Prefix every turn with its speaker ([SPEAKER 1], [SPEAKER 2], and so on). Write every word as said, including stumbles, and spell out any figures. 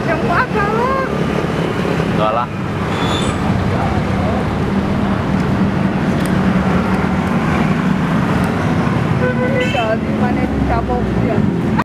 [SPEAKER 1] Yang kuat lah.
[SPEAKER 2] Enggak lah.
[SPEAKER 1] Jadi mana dicabok dia.